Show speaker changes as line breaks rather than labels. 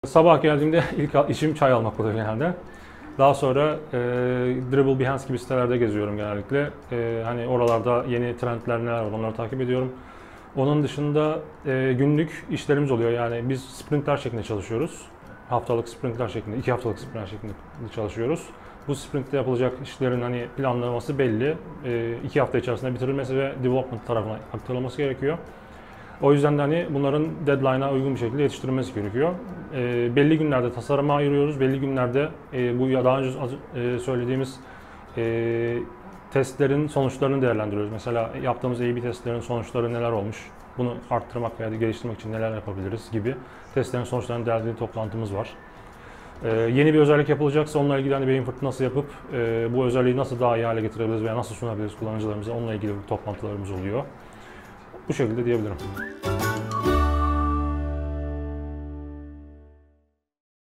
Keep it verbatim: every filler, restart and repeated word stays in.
Sabah geldiğimde ilk işim çay almak oluyor genelde. Daha sonra e, Dribbble, Behance gibi sitelerde geziyorum genellikle. E, hani oralarda yeni trendler neler var onları takip ediyorum. Onun dışında e, günlük işlerimiz oluyor. Yani biz sprintler şeklinde çalışıyoruz. Haftalık sprintler şeklinde, iki haftalık sprintler şeklinde çalışıyoruz. Bu sprintte yapılacak işlerin hani planlaması belli. E, iki hafta içerisinde bitirilmesi ve development tarafına aktarılması gerekiyor. O yüzden de hani bunların deadline'a uygun bir şekilde yetiştirilmesi gerekiyor. E, belli günlerde tasarıma ayırıyoruz, belli günlerde e, bu daha önce e, söylediğimiz e, testlerin sonuçlarını değerlendiriyoruz. Mesela yaptığımız A B testlerin sonuçları neler olmuş, bunu arttırmak veya geliştirmek için neler yapabiliriz gibi testlerin sonuçlarını değerlendirdiği toplantımız var. E, yeni bir özellik yapılacaksa onunla ilgili hani beyin fırtınası yapıp e, bu özelliği nasıl daha iyi hale getirebiliriz veya nasıl sunabiliriz kullanıcılarımıza, onunla ilgili toplantılarımız oluyor. Bu şekilde diyebilirim.